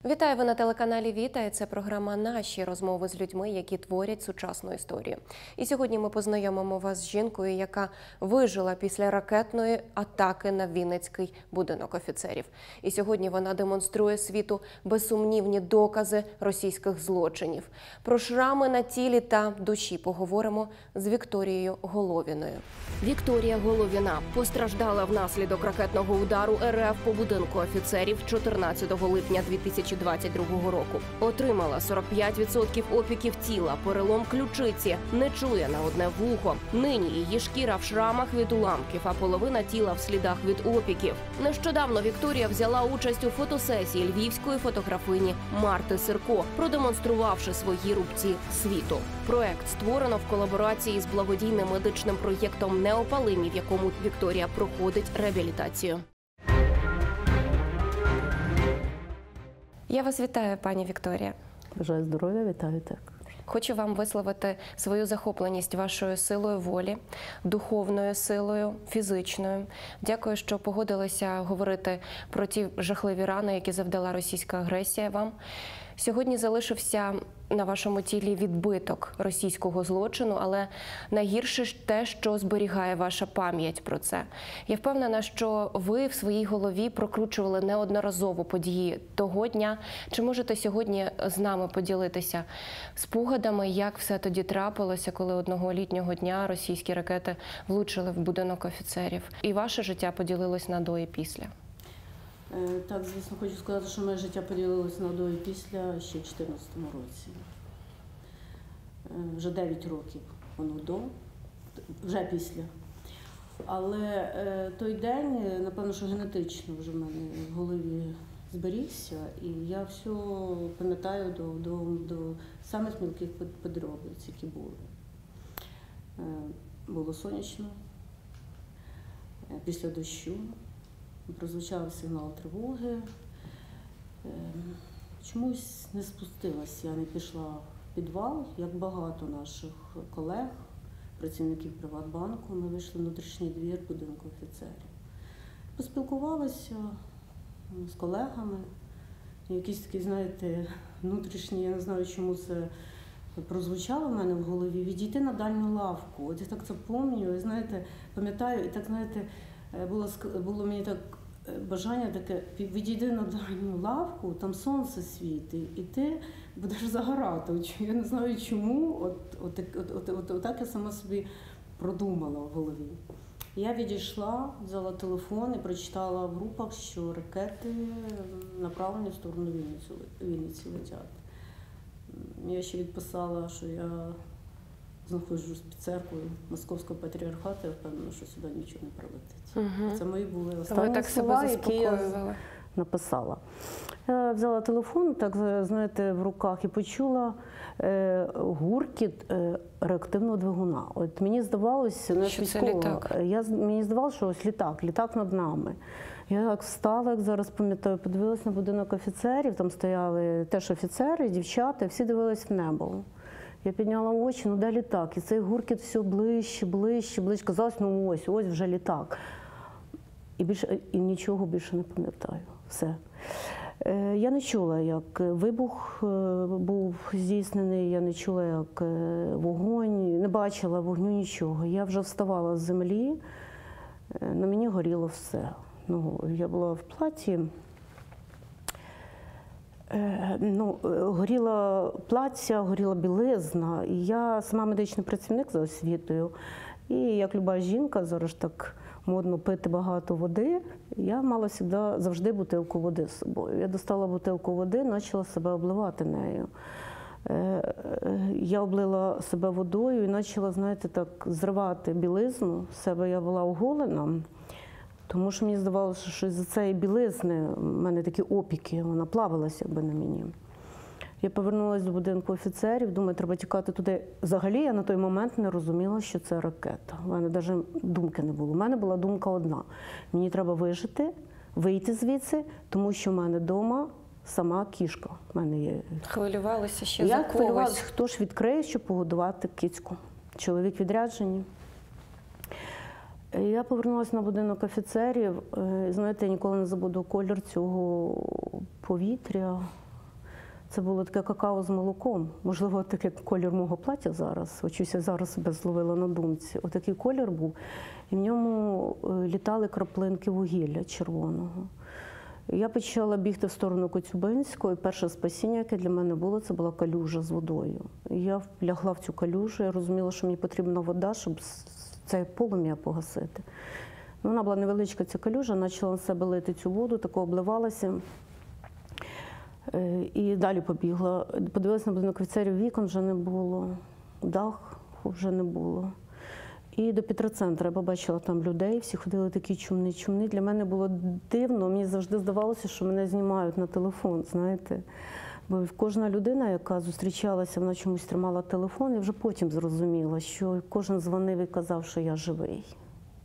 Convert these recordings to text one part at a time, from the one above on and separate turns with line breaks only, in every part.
Вітаю, ви на телеканалі Віта. Це програма «Наші розмови з людьми, які творять сучасну історію». І сьогодні ми познайомимо вас з жінкою, яка вижила після ракетної атаки на Вінницький будинок офіцерів. І сьогодні вона демонструє світу безсумнівні докази російських злочинів. Про шрами на тілі та душі поговоримо з Вікторією Головіною. Вікторія Головіна постраждала внаслідок ракетного удару РФ по будинку офіцерів 14 липня 2022 року. Отримала 45% опіків тіла, перелом ключиці, не чує на одне вухо. Нині її шкіра в шрамах від уламків, а половина тіла в слідах від опіків. Нещодавно Вікторія взяла участь у фотосесії львівської фотографині Марти Сирко, продемонструвавши свої рубці світу. Проект створено в колаборації з благодійним медичним проєктом «Неопалимі», в якому Вікторія проходить реабілітацію. Я вас вітаю, пані Вікторія.
Бажаю здоров'я, вітаю так.
Хочу вам висловити свою захопленість вашою силою волі, духовною силою, фізичною. Дякую, що погодилися говорити про ті жахливі рани, які завдала російська агресія вам. Сьогодні залишився на вашому тілі відбиток російського злочину, але найгірше ж те, що зберігає ваша пам'ять про це. Я впевнена, що ви в своїй голові прокручували неодноразово події того дня. Чи можете сьогодні з нами поділитися спогадами, як все тоді трапилося, коли одного літнього дня російські ракети влучили в будинок офіцерів? І ваше життя поділилось на до і після.
Так, звісно, хочу сказати, що моє життя поділилося на до і після ще в 2014 році. Вже 9 років воно до, вже після. Але той день, напевно, що генетично вже в мене в голові зберігся, і я все пам'ятаю до самих мілких подробиць, які були. Було сонячно, після дощу. Прозвучав сигнал тривоги. Чомусь не спустилася, я не пішла в підвал, як багато наших колег, працівників Приватбанку. Ми вийшли в внутрішній двір будинку офіцерів. Поспілкувалася з колегами. Якісь такі, знаєте, внутрішні, я не знаю, чому це прозвучало в мене в голові, відійти на дальню лавку. От я так це пам'ятаю, знаєте, пам'ятаю, і так, знаєте, було мені так бажання таке, відійди на дальню лавку, там сонце світить, і ти будеш загорати. Я не знаю чому, отак я сама собі продумала в голові. Я відійшла, взяла телефон і прочитала в групах, що ракети направлені в сторону Вінниці летять. Я ще відписала, що я знаходжусь під церквою Московського патріархату, я впевнена, що сюди нічого не прилетить. Це мої були останні слова, які я написала. Я взяла телефон, так, знаєте, в руках і почула гуркіт реактивного двигуна. От мені здавалося,
що це літак.
Мені здавалося, що ось літак над нами. Я так встала, як зараз пам'ятаю, подивилася на будинок офіцерів, там стояли теж офіцери, дівчата, всі дивились в небо. Я підняла очі, ну де літак? І цей гуркіт все ближче, ближче, ближче. Казалось, ну ось вже літак. І нічого більше не пам'ятаю. Все. Я не чула, як вибух був здійснений, я не чула, як вогонь, не бачила вогню, нічого. Я вже вставала з землі, на мені горіло все. Ну, я була в платі. Горіла плаття, горіла білизна, і я сама медичний працівник за освітою. І як люба жінка, зараз так модно пити багато води, я мала завжди бутилку води з собою. Я достала бутилку води, почала себе обливати нею. Я облила себе водою і почала, знаєте, так зривати білизну. З себе я була оголена. Тому що мені здавалося, що з-за цієї білизни в мене такі опіки, вона плавилася якби на мені. Я повернулася до будинку офіцерів, думаю, треба тікати туди. Взагалі я на той момент не розуміла, що це ракета. У мене навіть думки не було. У мене була думка одна. Мені треба вижити, вийти звідси, тому що в мене вдома сама кішка. В мене є.
Хвилювалися ще за когось.
Я хвилювалася, хто ж відкриє, щоб погодувати кицьку. Чоловік відряджені. Я повернулася на будинок офіцерів. Знаєте, я ніколи не забуду колір цього повітря, Це було таке какао з молоком. Можливо, такий колір мого плаття зараз. Очусь, я зараз себе зловила на думці. Отакий колір був. І в ньому літали краплинки вугілля червоного. Я почала бігти в сторону Коцюбинського, і перше спасіння, яке для мене було, це була калюжа з водою. І я лягла в цю калюжу, я розуміла, що мені потрібна вода, щоб це полум'я погасити. Вона була невеличка, ця калюжа, почала на себе лити цю воду, тако обливалася. І далі побігла. Подивилася на будинок офіцерів, вікон вже не було, дах вже не було. І до Петроцентра я побачила там людей, всі ходили такі чумні. Для мене було дивно, мені завжди здавалося, що мене знімають на телефон, знаєте. Бо кожна людина, яка зустрічалася, вона чомусь тримала телефон, і вже потім зрозуміла, що кожен дзвонив і казав, що я живий.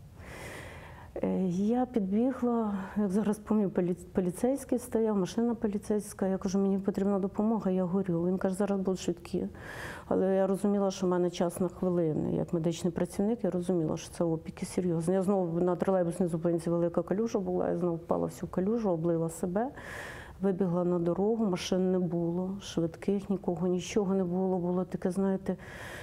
Я підбігла, як зараз пам'ятаю, поліцейський стояв, машина поліцейська. Я кажу, мені потрібна допомога, я горю. Він каже, зараз будуть швидкі. Але я розуміла, що в мене час на хвилини. Як медичний працівник, я розуміла, що це опіки серйозні. Я знову на тролейбусній зупинці велика калюжа була, я знову впала в цю калюжу, облила себе, вибігла на дорогу, машин не було, швидких, нікого, нічого не було. Було таке, знаєте,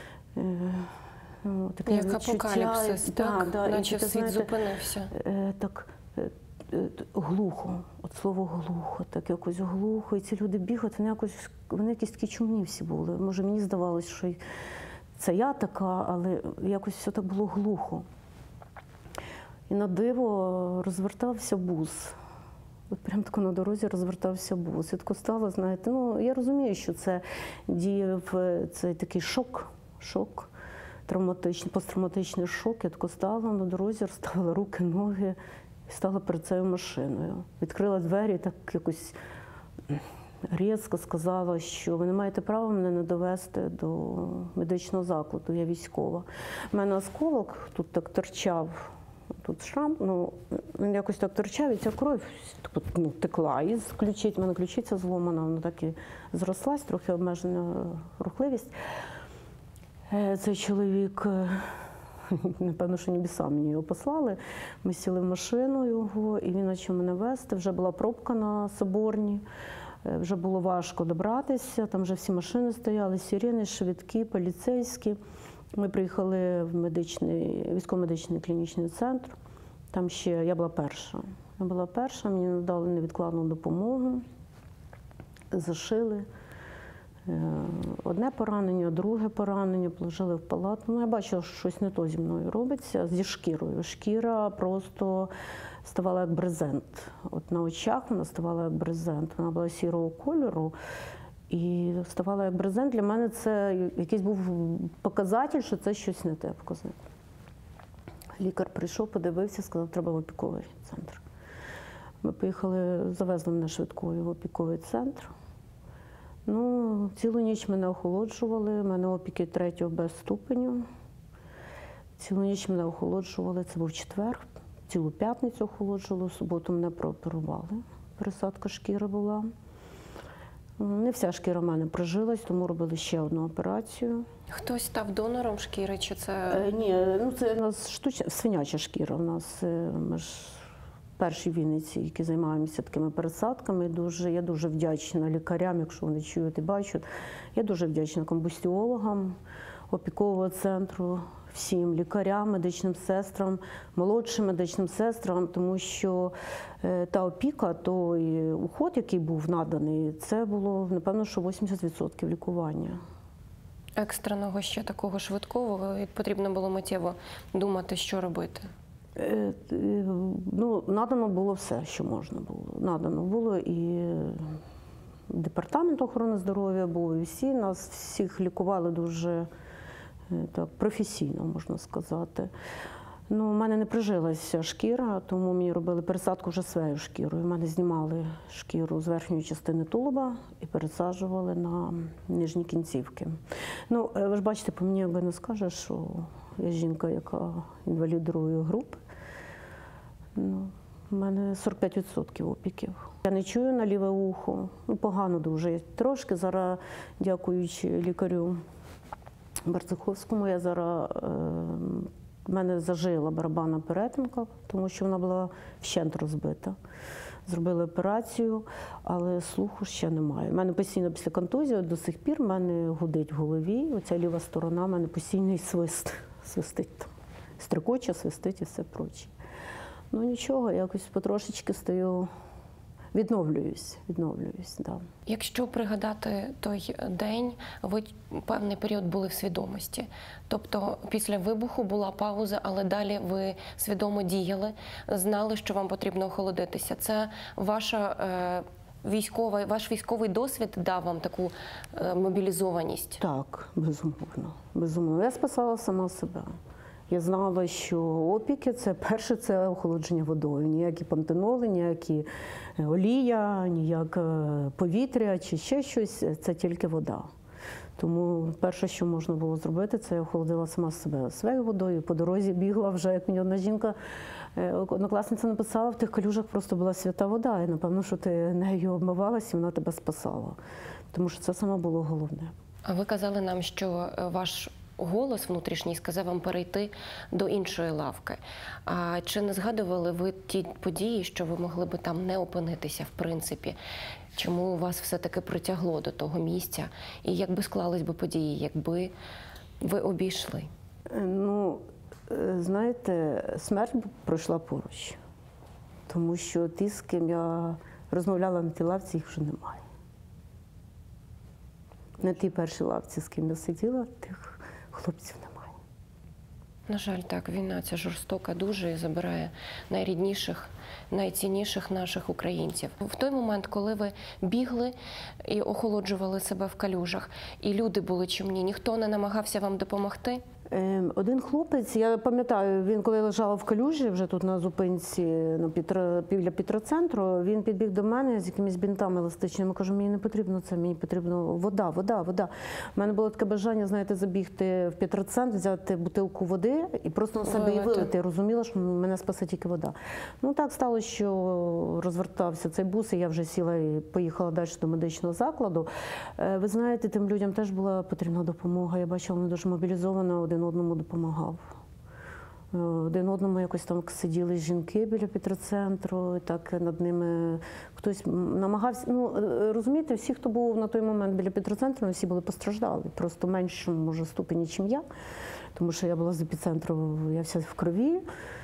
таке
як апокаліпсис, так? Наче світ зупинився.
Так глухо, от слово глухо, так якось глухо. І ці люди бігають, вони якісь такі чумні всі були. Може, мені здавалось, що це я така, але якось все так було глухо. І на диво розвертався бус. От прямо тако на дорозі розвертався бус. І тако стало, знаєте, я розумію, що це діяв цей такий шок. Травматичний, посттравматичний шок. Я тако стала на дорозі, розставила руки, ноги і стала перед цією машиною. Відкрила двері, так якось різко сказала, що ви не маєте права мене не довести до медичного закладу, я військова. У мене осколок тут так торчав, тут шрам, він якось так торчав, і ця кров текла. І у мене ключиця зломана, вона так і зрослась, трохи обмежена рухливість. Цей чоловік, напевно, що небеса мені його послали. Ми сіли в машину його, і він почав мене везти. Вже була пробка на Соборній, вже було важко добратися. Там вже всі машини стояли, сирени, швидкі, поліцейські. Ми приїхали в військово-медичний клінічний центр. Там ще я була перша. Мені надали невідкладну допомогу, зашили. Одне поранення, друге поранення, положили в палату. Я бачила, що щось не то зі мною робиться, зі шкірою. Шкіра просто ставала як брезент. От на очах вона ставала як брезент. Вона була сірого кольору і ставала як брезент. Для мене це якийсь був показатель, що це щось не те показник. Лікар прийшов, подивився, сказав, треба в опіковий центр. Ми поїхали, завезли мене швидкою в опіковий центр. Цілу ніч мене охолоджували, в мене опіки 3-го без ступеню. Цілу ніч мене охолоджували, це був четвер, цілу п'ятницю охолоджували, в суботу мене прооперували, пересадка шкіри була. Не вся шкіра в мене прижилась, тому робили ще одну операцію.
Хтось став донором шкіри, чи це?
Ні, це у нас свиняча шкіра, у нас ми ж перші в Вінниці, які займаємося такими пересадками. Я дуже вдячна лікарям, якщо вони чують і бачать. Я дуже вдячна комбустіологам, опікового центру, всім лікарям, медичним сестрам, молодшим медичним сестрам, тому що та опіка, той уход, який був наданий, це було, напевно, що 80% лікування.
Екстреного ще такого швидкого, потрібно було миттєво думати, що робити?
Надано було все, що можна було. Надано було і департамент охорони здоров'я був, і всі. Нас всіх лікували дуже так, професійно, можна сказати. У мене не прижилася шкіра, тому мені робили пересадку вже своєю шкірою. У мене знімали шкіру з верхньої частини тулуба і пересаджували на нижні кінцівки. Ви ж бачите, по мені якби не скажеш, що я жінка, яка інвалід другої групи. У мене 45% опіків. Я не чую на ліве ухо, погано дуже. Трошки зараз, дякуючи лікарю Барциховському, в мене зажила барабанна перетинка, тому що вона була вщент розбита. зробили операцію, але слуху ще немає. У мене постійно після контузії, до сих пір в мене гудить в голові, оця ліва сторона, в мене постійний свистить там. Стрикоче, свистить і все проче. Ну нічого, якось потрошечки стою, відновлююсь, да.
Якщо пригадати той день, ви певний період були в свідомості. Тобто після вибуху була пауза, але далі ви свідомо діяли, знали, що вам потрібно охолодитися. Це ваш військовий досвід дав вам таку мобілізованість?
Так, безумовно. Безумовно. Я спасала сама себе. Я знала, що опіки – це перше, це охолодження водою. Ніякі пантеноли, ніякі олія, ніяк повітря чи ще щось – це тільки вода. Тому перше, що можна було зробити, це я охолодила сама себе своєю водою. По дорозі бігла вже, як мені одна жінка, однокласниця написала, в тих калюжах просто була свята вода. І напевно, що ти нею обмивалась, і вона тебе спасала. Тому що це саме було головне.
А ви казали нам, що ваш голос внутрішній сказав вам перейти до іншої лавки. А чи не згадували ви ті події, що ви могли би там не опинитися, в принципі? Чому вас все-таки притягло до того місця? І як би склались би події, якби ви обійшли?
Ну, знаєте, смерть пройшла поруч. Тому що ті, з ким я розмовляла на тій лавці, їх вже немає. На тій першій лавці, з ким я сиділа, тих хлопців немає.
На жаль, так, війна ця жорстока дуже і забирає найрідніших, найцінніших наших українців. В той момент, коли ви бігли і охолоджували себе в калюжах, і люди були чимні, ніхто не намагався вам допомогти?
Один хлопець, я пам'ятаю, він коли лежав в калюжі, вже тут на зупинці біля Петроцентру, він підбіг до мене з якимись бінтами еластичними. Кажу, мені не потрібно це, мені потрібно вода. У мене було таке бажання, знаєте, забігти в Петроцентр, взяти бутилку води і просто на себе її вилити. Я розуміла, що мене спасе тільки вода. Ну так сталося, що розвертався цей бус, і я вже сіла і поїхала далі до медичного закладу. Ви знаєте, тим людям теж була потрібна допомога. Я бачила, вони дуже мобілізовано один одному допомагав. Один одному якось там сиділи жінки біля Петроцентру, і так над ними хтось намагався. Ну, розумієте, всі, хто був на той момент біля Петроцентру, всі були постраждали. Просто в меншому, може, ступені, ніж я. Тому що я була з епіцентру, я вся в крові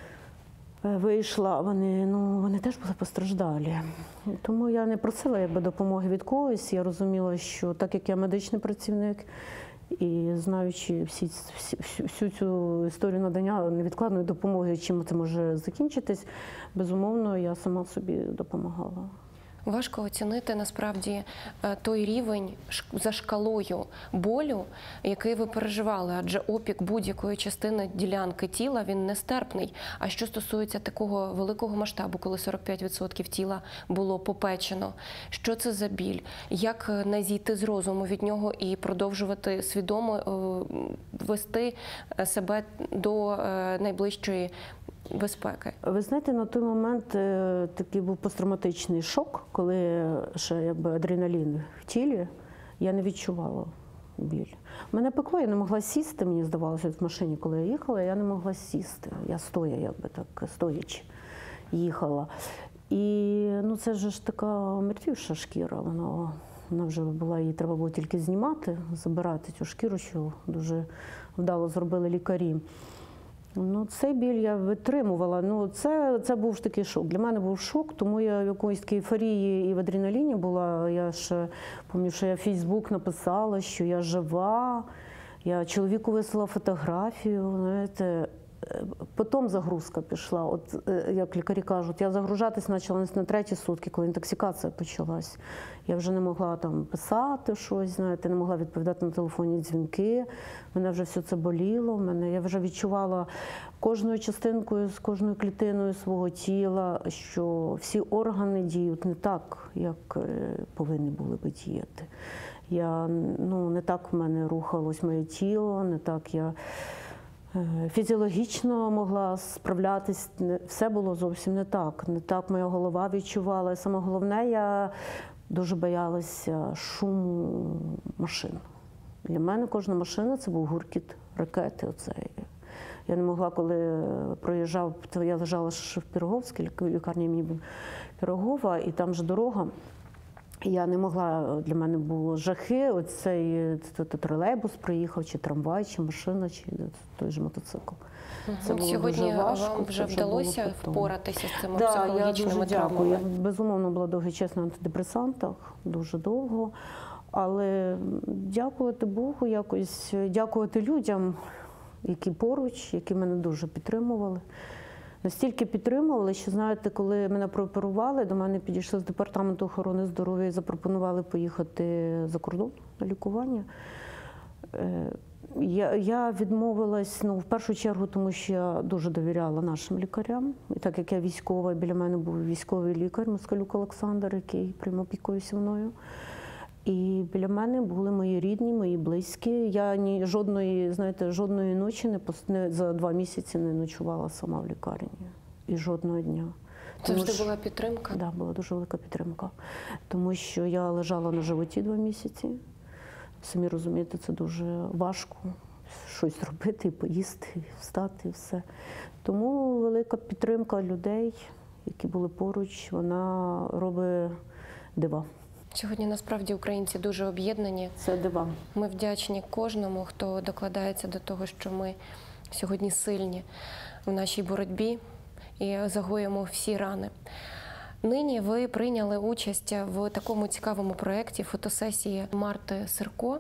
вийшла, вони теж були постраждалі. Тому я не просила якби допомоги від когось. Я розуміла, що так як я медичний працівник, і знаючи всю цю історію надання невідкладної допомоги, чим це може закінчитись, безумовно, я сама собі допомагала.
Важко оцінити, насправді, той рівень за шкалою болю, який ви переживали, адже опік будь-якої частини ділянки тіла, він нестерпний. А що стосується такого великого масштабу, коли 45% тіла було попечено, що це за біль? Як не зійти з розуму від нього і продовжувати свідомо вести себе до найближчої безпеки?
Ви знаєте, на той момент такий був посттравматичний шок, коли ще якби адреналін в тілі, я не відчувала біль. Мене пекло, я не могла сісти, мені здавалося, в машині, коли я їхала, я не могла сісти. Я стоячи їхала. І це ж така мертвіша шкіра, вона вже була, її треба було тільки знімати, забирати цю шкіру, що дуже вдало зробили лікарі. Цей біль я витримувала. Це був ж такий шок. Для мене був шок, тому я в якоїсь такій ейфорії і в адреналіні була. Я ще пам'ятаю, що я в Фейсбук написала, що я жива. Я чоловіку вислала фотографію, знаєте. Потім загрузка пішла. От як лікарі кажуть, я загружатись почала на 3-ті сутки, коли інтоксикація почалась. Я вже не могла там писати щось, знаєте, не могла відповідати на телефонні дзвінки. Мене вже все це боліло. Я вже відчувала кожною частинкою, з кожною клітиною свого тіла, що всі органи діють не так, як повинні були би діяти. Не так в мене рухалось моє тіло, не так я фізіологічно могла справлятись, все було зовсім не так. Не так моя голова відчувала. І саме головне, я дуже боялася шуму машин. Для мене кожна машина – це був гуркіт ракети оцеї. Я не могла, коли проїжджав, то я лежала ще в Пироговській лікарні імені Пирогова, і там же дорога. Я не могла, для мене було жахи, оцей тролейбус приїхав, чи трамвай, чи машина, чи той же мотоцикл.
Це було сьогодні дуже важко, вам вже вдалося впоратися з цими психологічними
травмами? Я безумовно була довгий час на антидепресантах, дуже довго. Але дякувати Богу, якось дякувати людям, які поруч, які мене дуже підтримували. Настільки підтримували, що, знаєте, коли мене прооперували, до мене підійшли з департаменту охорони здоров'я і запропонували поїхати за кордон на лікування. Я відмовилась, в першу чергу, тому що я дуже довіряла нашим лікарям. І так як я військова, біля мене був військовий лікар Москалюк Олександр, який приймав опікувався мною. І біля мене були мої рідні, мої близькі. Я жодної ночі за 2 місяці не ночувала сама в лікарні. І жодного дня.
Завжди була підтримка?
Так, була дуже велика підтримка. Тому що я лежала на животі 2 місяці. Самі розумієте, це дуже важко щось зробити, і поїсти, і встати, і все. Тому велика підтримка людей, які були поруч, вона робить дива.
Сьогодні, насправді, українці дуже об'єднані.
Це дива.
Ми вдячні кожному, хто докладається до того, що ми сьогодні сильні в нашій боротьбі і загоїмо всі рани. Нині ви прийняли участь в такому цікавому проєкті фотосесії Марти Сирко.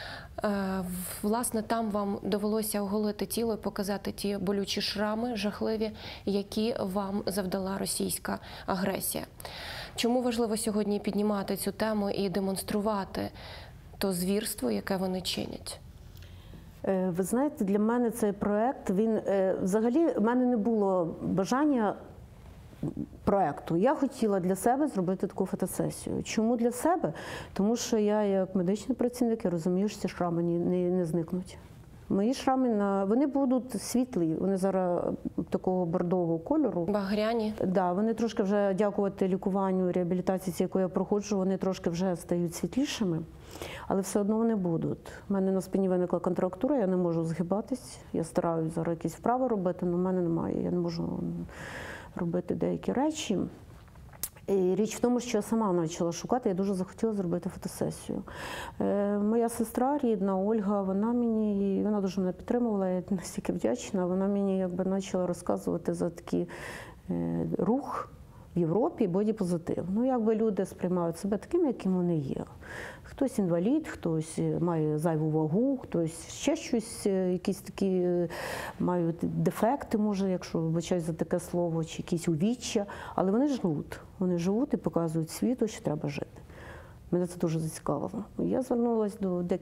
Власне, там вам довелося оголити тіло і показати ті болючі шрами жахливі, які вам завдала російська агресія. Чому важливо сьогодні піднімати цю тему і демонструвати то звірство, яке вони чинять?
Ви знаєте, для мене цей проєкт, взагалі, в мене не було бажання проєкту. Я хотіла для себе зробити таку фотосесію. Чому для себе? Тому що я, як медичний працівник, я розумію, що ці шрами не зникнуть. Мої шрами, вони будуть світлі, вони зараз такого бордового кольору.
Багряні.
Да, вони трошки вже, дякувати лікуванню, реабілітації, яку я проходжу, вони трошки вже стають світлішими, але все одно вони будуть. У мене на спині виникла контрактура, я не можу згибатись, я стараюсь зараз якісь вправи робити, але в мене немає, я не можу робити деякі речі. І річ в тому, що я сама почала шукати, я дуже захотіла зробити фотосесію. Моя сестра рідна, Ольга, вона дуже мене підтримувала, я настільки вдячна, вона мені почала розказувати за такий рух в Європі, бодіпозитив. Люди сприймають себе такими, якими вони є. Хтось інвалід, хтось має зайву вагу, хтось ще щось, якісь такі мають дефекти, може, якщо вибачаю за таке слово, чи якісь увіччя, але вони живуть. Вони живуть і показують світу, що треба жити. Мене це дуже зацікавило. Я звернулася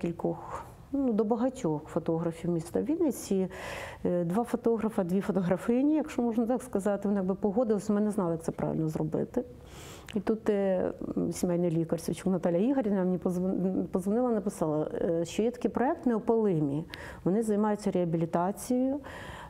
до багатьох фотографів міста Вінниці. 2 фотографа, 2 фотографині, якщо можна так сказати, вони погодилися, ми не знали, як це правильно зробити. І тут сімейний лікар Савчук Наталя Ігорівна мені подзвонила, написала, що є такий проєкт «Неопалимі». Вони займаються реабілітацією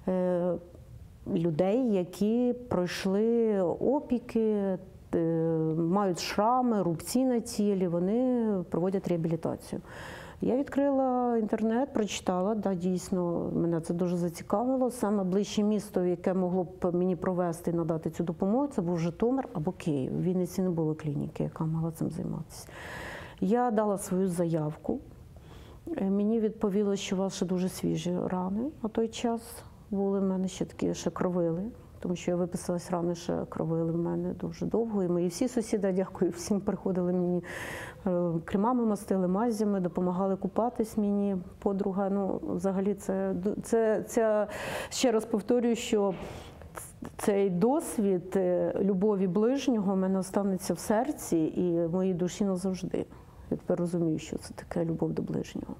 людей, які пройшли опіки, мають шрами, рубці на тілі, вони проводять реабілітацію. Я відкрила інтернет, прочитала, дійсно, мене це дуже зацікавило. Саме ближче місто, яке могло б мені провести і надати цю допомогу, це був Житомир або Київ. В Вінниці не було клініки, яка могла цим займатися. Я дала свою заявку. Мені відповіло, що у вас ще дуже свіжі рани на той час були. В мене ще кровили, тому що я виписалась рани, ще кровили в мене дуже довго. І мої всі сусіди, дякую всім, приходили мені, кремами мастили, мазями, допомагали купатись мені, подруга. Взагалі, ще раз повторюю, що цей досвід любові ближнього в мене останеться в серці і в моїй душі назавжди. Я тепер розумію, що це таке любов до ближнього.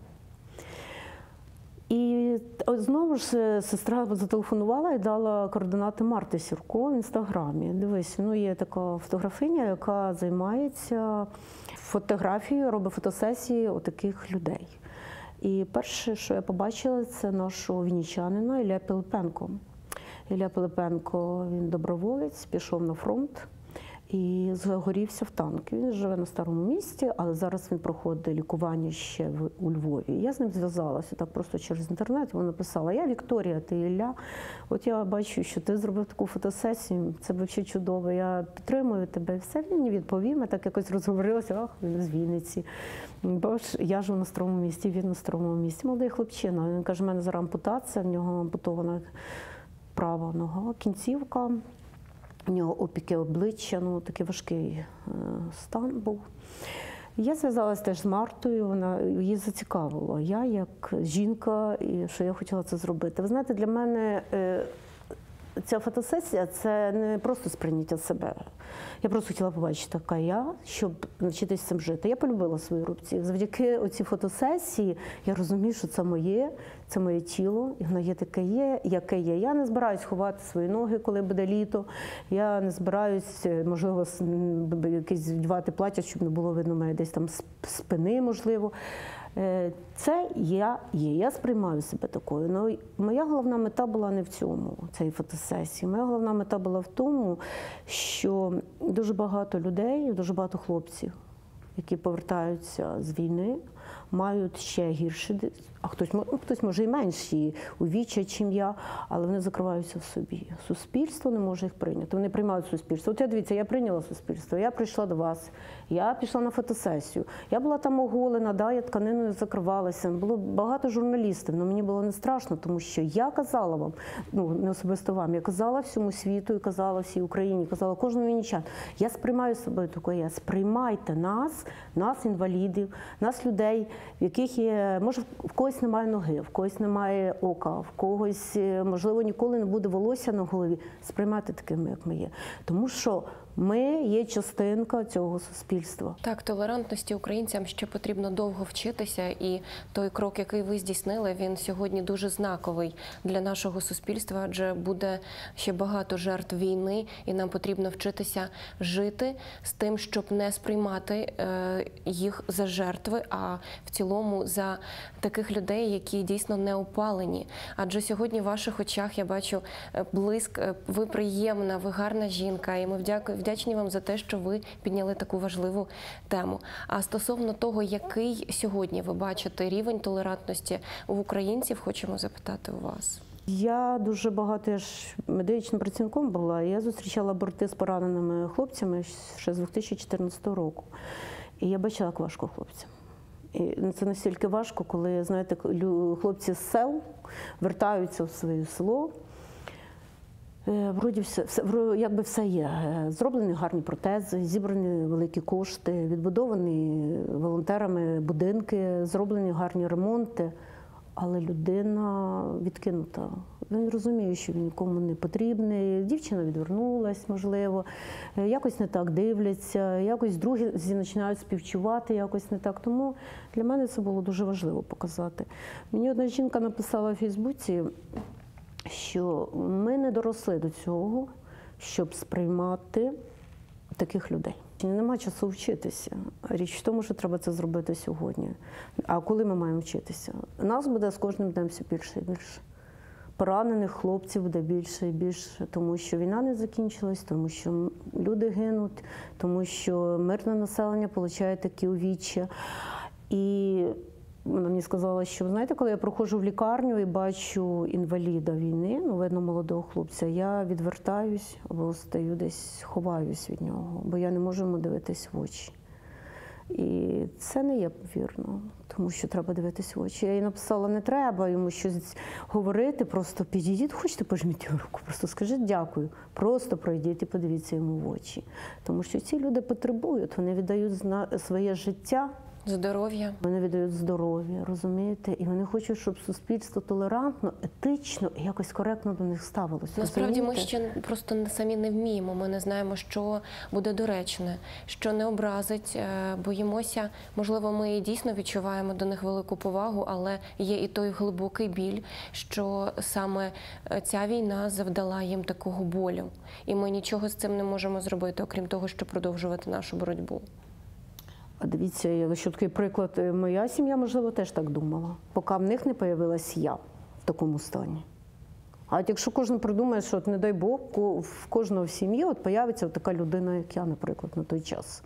І знову ж сестра зателефонувала і дала координати Марти Сирко в Інстаграмі. Дивись, є така фотографиня, яка займається фотографією, робить фотосесії таких людей. І перше, що я побачила, це нашого вінничанина Ілля Пилипенко. Ілля Пилипенко, він доброволець, пішов на фронт.
і загорівся в танк. Він живе на старому місті, але зараз він проходить лікування ще у Львові. Я з ним зв'язалася так просто через інтернет. Вона написала: я Вікторія, ти Ілля. От я бачу, що ти зробив таку фотосесію, це взагалі чудово. Я підтримую тебе. І все, він мені відповів. Ми так якось розговорилися, він з Вінниці. Бо ж я живу на старому місті, він на старому місті. Молодий хлопчина. Він каже: в мене зараз ампутація, в нього ампутована права нога, кінцівка. У нього опіки обличчя, ну такий важкий стан був. Я зв'язалася теж з Мартою, вона її зацікавила. Я як жінка, і що я хотіла це зробити. Ви знаєте, для мене ця фотосесія – це не просто сприйняття себе. Я просто хотіла побачити, така я, щоб навчитися цим жити. Я полюбила свої рубці. Завдяки оцій фотосесії я розумію, що це моє тіло, і воно є таке є, яке є. Я не збираюсь ховати свої ноги, коли буде літо. Я не збираюсь, можливо, якесь вдівати плаття, щоб не було видно мене десь там спини, можливо. Це я є, я сприймаю себе такою. Но моя головна мета була не в цьому, цієї фотосесії. Моя головна мета була в тому, що дуже багато людей, дуже багато хлопців, які повертаються з війни, мають ще гірші, а хтось може і менші увіччя, чим я, але вони закриваються в собі. Суспільство не може їх прийняти. Вони приймають суспільство. От дивіться, я прийняла суспільство, я прийшла до вас, я пішла на фотосесію. Я була там оголена, да, я тканиною закривалася. Було багато журналістів, але мені було не страшно, тому що я казала вам, ну не особисто вам, я казала всьому світу, і казала всій Україні, казала кожному вінничанину. Я сприймаю себе такою, я сприймайте нас інвалідів, нас людей, в яких є, може, в когось немає ноги, в когось немає ока, в когось, можливо, ніколи не буде волосся на голові. Сприймати такими, як ми є. Тому що ми є частинка цього суспільства.
Так, толерантності українцям ще потрібно довго вчитися, і той крок, який ви здійснили, він сьогодні дуже знаковий для нашого суспільства, адже буде ще багато жертв війни, і нам потрібно вчитися жити з тим, щоб не сприймати їх за жертви, а в цілому за таких людей, які дійсно не опалені. Адже сьогодні в ваших очах я бачу блиск, ви приємна, ви гарна жінка, і ми вдячні вам за те, що ви підняли таку важливу тему. А стосовно того, який сьогодні ви бачите рівень толерантності в українців, хочемо запитати у вас.
Я дуже багато, я ж медичним працівником була, і я зустрічала борти з пораненими хлопцями ще з 2014 року. І я бачила, як важко хлопцям. І це настільки важко, коли, знаєте, хлопці з сел вертаються в своє село. Вроді якби все є. Зроблені гарні протези, зібрані великі кошти, відбудовані волонтерами будинки, зроблені гарні ремонти, але людина відкинута. Він розуміє, що він нікому не потрібний, дівчина відвернулась, можливо, якось не так дивляться, якось другі починають співчувати, якось не так. Тому для мене це було дуже важливо показати. Мені одна жінка написала у Фейсбуці, що ми не доросли до цього, щоб сприймати таких людей. Нема часу вчитися. Річ в тому, що треба це зробити сьогодні. А коли ми маємо вчитися? Нас буде з кожним днем все більше і більше. Поранених хлопців буде більше і більше, тому що війна не закінчилась, тому що люди гинуть, тому що мирне населення отримує такі увіччя. І вона мені сказала, що, знаєте, коли я проходжу в лікарню і бачу інваліда війни, ну, видно, молодого хлопця, я відвертаюсь або стою десь, ховаюсь від нього, бо я не можу йому дивитись в очі. І це не є вірно, тому що треба дивитись в очі. Я їй написала, не треба йому щось говорити, просто підійдіть, хочете, пожміть його руку, просто скажіть дякую, просто пройдіть і подивіться йому в очі. Тому що ці люди потребують, вони віддають своє життя,
здоров'я.
Вони віддають здоров'я, розумієте? І вони хочуть, щоб суспільство толерантно, етично і якось коректно до них ставилося.
Насправді ми ще просто самі не вміємо, ми не знаємо, що буде доречне, що не образить, боїмося. Можливо, ми і дійсно відчуваємо до них велику повагу, але є і той глибокий біль, що саме ця війна завдала їм такого болю. І ми нічого з цим не можемо зробити, окрім того, щоб продовжувати нашу боротьбу.
А дивіться, що такий приклад, моя сім'я, можливо, теж так думала, поки в них не появилась я в такому стані. А от якщо кожен придумає, що, от, не дай Бог, в кожного в сім'ї от появиться от така людина, як я, наприклад, на той час.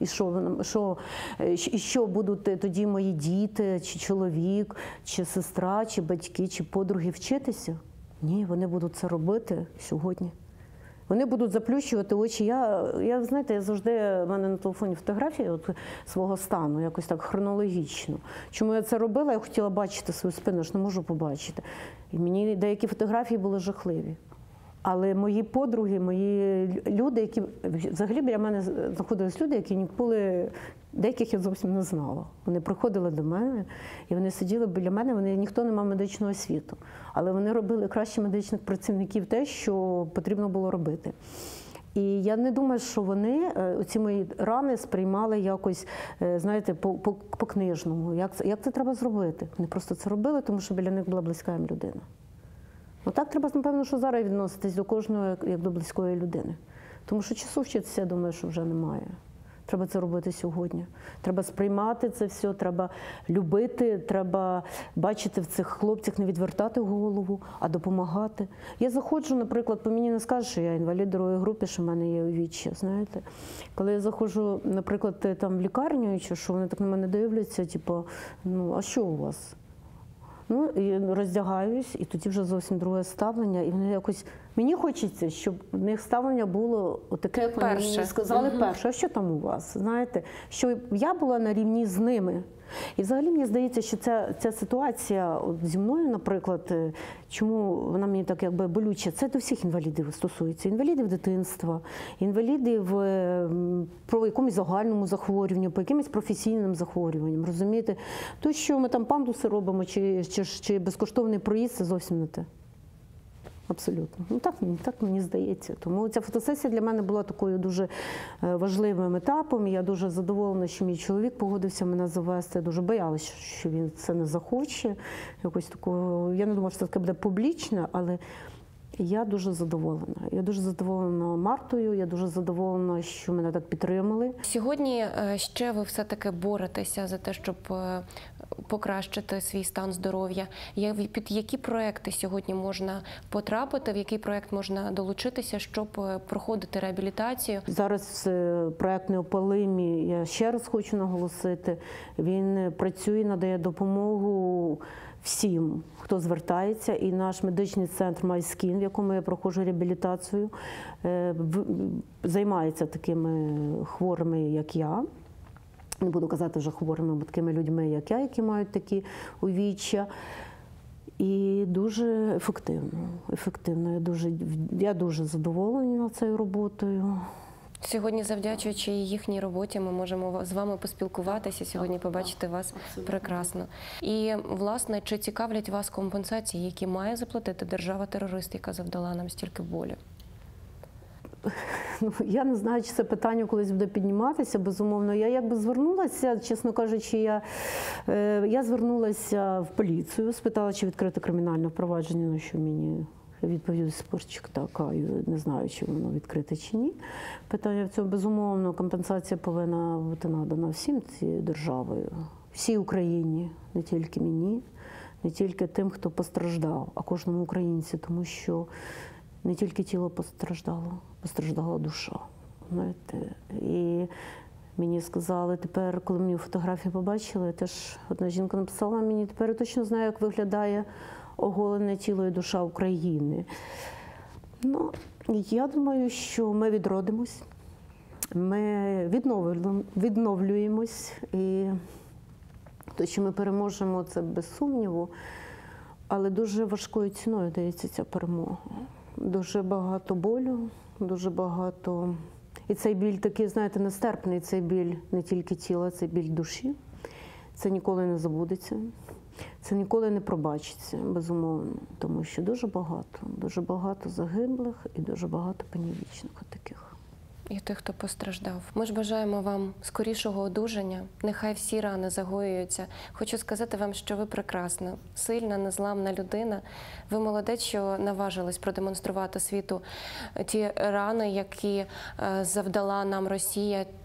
І що будуть тоді мої діти, чи чоловік, чи сестра, чи батьки, чи подруги вчитися? Ні, вони будуть це робити сьогодні. Вони будуть заплющувати очі. Знаєте, я завжди, в мене на телефоні фотографії от, свого стану, якось так хронологічно. Чому я це робила? Я хотіла бачити свою спину, я ж не можу побачити. І мені деякі фотографії були жахливі. Але мої подруги, мої люди, які взагалі біля мене знаходились люди, які ніколи, деяких я зовсім не знала. Вони приходили до мене, і вони сиділи біля мене, ніхто не мав медичного освіту. Але вони робили краще медичних працівників те, що потрібно було робити. І я не думаю, що вони оці мої рани сприймали якось, знаєте, по-книжному. Як це треба зробити? Вони просто це робили, тому що біля них була близька їм людина. Ну так треба, напевно, що зараз відноситись до кожного як до близької людини. Тому що часу вчитися, я думаю, що вже немає. Треба це робити сьогодні. Треба сприймати це все, треба любити, треба бачити в цих хлопцях, не відвертати голову, а допомагати. Я заходжу, наприклад, по мені не скажуть, що я інвалід другої групи, що в мене є увіччя, знаєте. Коли я заходжу, наприклад, там в лікарню, чи що вони так на мене дивляться, типу, ну, а що у вас? Ну, і роздягаюсь, і тоді вже зовсім друге ставлення. І вони якось, мені хочеться, щоб в них ставлення було таке, як вони мені сказали перше. А що там у вас? Знаєте, що я була на рівні з ними. І взагалі мені здається, що ця ситуація от зі мною, наприклад, чому вона мені так якби болюча, це до всіх інвалідів стосується. Інвалідів дитинства, інвалідів по якомусь загальному захворюванню, по якимось професійним захворюванням, розумієте? То, що ми там пандуси робимо, чи безкоштовний проїзд, це зовсім не те. Абсолютно. Ну так мені здається. Тому ця фотосесія для мене була такою дуже важливим етапом. Я дуже задоволена, що мій чоловік погодився мене завести. Я дуже боялася, що він це не захоче. Якось такого, я не думала, що це таке буде публічне, але я дуже задоволена. Я дуже задоволена Мартою, я дуже задоволена, що мене так підтримали.
Сьогодні ще ви все-таки боретеся за те, щоб покращити свій стан здоров'я. Під які проекти сьогодні можна потрапити, в який проект можна долучитися, щоб проходити реабілітацію?
Зараз проект «Неопалимі», я ще раз хочу наголосити, він працює, надає допомогу всім, хто звертається, і наш медичний центр MySkin, в якому я проходжу реабілітацію, займається такими хворими, як я. Не буду казати вже хворими, бо такими людьми, як я, які мають такі увіччя. І дуже ефективно. Я дуже задоволена цією роботою.
Сьогодні, завдячуючи їхній роботі, ми можемо з вами поспілкуватися, сьогодні побачити вас прекрасно. І, власне, чи цікавлять вас компенсації, які має заплатити держава-терорист, яка завдала нам стільки болю?
Ну, я не знаю, чи це питання колись буде підніматися, безумовно. Я якби звернулася, чесно кажучи, я звернулася в поліцію, спитала, чи відкрити кримінальне впровадження, на що мені відповів спорчик така, не знаю, чи воно відкрите чи ні. Питання в цьому, безумовно, компенсація повинна бути надана всім цією державою, всій Україні, не тільки мені, не тільки тим, хто постраждав, а кожному українцю, тому що не тільки тіло постраждало, постраждала душа. Знаєте. І мені сказали тепер, коли мені фотографії побачили, теж одна жінка написала мені, тепер я точно знаю, як виглядає оголене тіло і душа України. Ну, я думаю, що ми відродимось, ми відновлюємось, і те, що ми переможемо, це без сумніву, але дуже важкою ціною дається ця перемога. Дуже багато болю, дуже багато. І цей біль такий, знаєте, нестерпний, цей біль не тільки тіла, це біль душі. Це ніколи не забудеться, це ніколи не пробачиться, безумовно. Тому що дуже багато загиблих і дуже багато понівічних таких.
І тих, хто постраждав. Ми ж бажаємо вам скорішого одужання. Нехай всі рани загоюються. Хочу сказати вам, що ви прекрасна, сильна, незламна людина. Ви молодець, що наважились продемонструвати світу ті рани, які завдала нам Росія,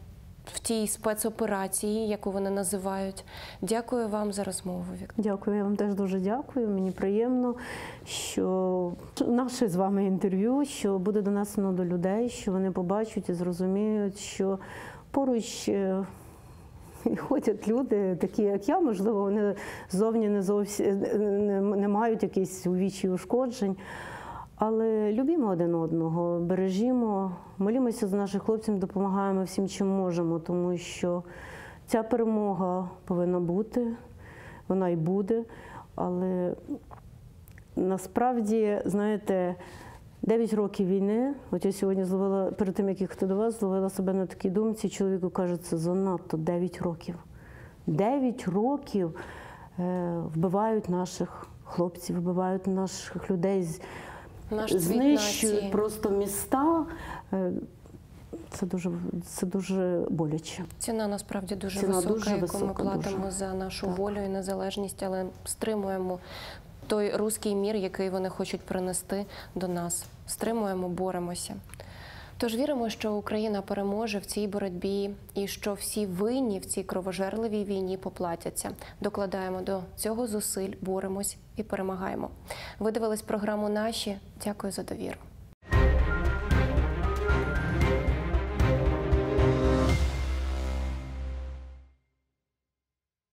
в тій спецоперації, яку вони називають. Дякую вам за розмову, Вікторія.
Дякую, я вам теж дуже дякую. Мені приємно, що наше з вами інтерв'ю, що буде донесено до людей, що вони побачать і зрозуміють, що поруч ходять люди, такі як я, можливо, вони зовні не зовсім не мають якихось увічі ушкоджень. Але любімо один одного, бережімо, молімося за наших хлопців, допомагаємо всім, чим можемо, тому що ця перемога повинна бути, вона і буде. Але насправді, знаєте, 9 років війни, от я сьогодні зловила, перед тим, як їхати до вас, зловила себе на такій думці, чоловіку каже, це занадто 9 років. 9 років вбивають наших хлопців, вбивають наших людей, знищують просто міста. Це дуже боляче.
Ціна насправді дуже висока, яку ми платимо за нашу волю і незалежність, але стримуємо той руський мір, який вони хочуть принести до нас. Стримуємо, боремося. Тож віримо, що Україна переможе в цій боротьбі і що всі винні в цій кровожерливій війні поплатяться. Докладаємо до цього зусиль, боремось і перемагаємо. Ви дивились програму «Наші». Дякую за довіру.